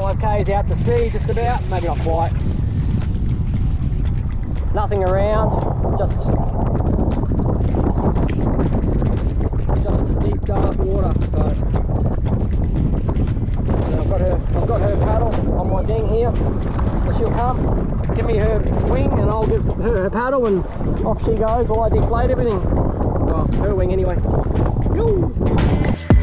5 k's out to sea, just about, maybe not quite. Nothing around, just deep dark water. So I've got her paddle on my ding here, so she'll come, give me her wing, and I'll give her paddle, and off she goes while I deflate everything. Well, her wing anyway. Yoo!